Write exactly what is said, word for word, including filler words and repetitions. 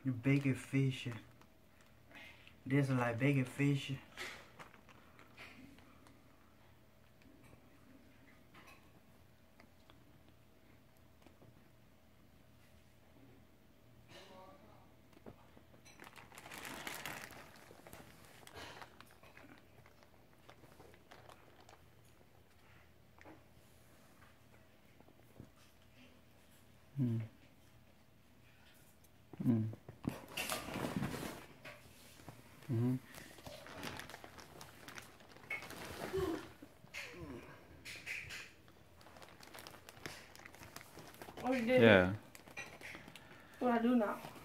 You bacon fish. This is like bacon fish. Hmm. Hmm. Mm-hmm. Oh, you did? Yeah. What I do now?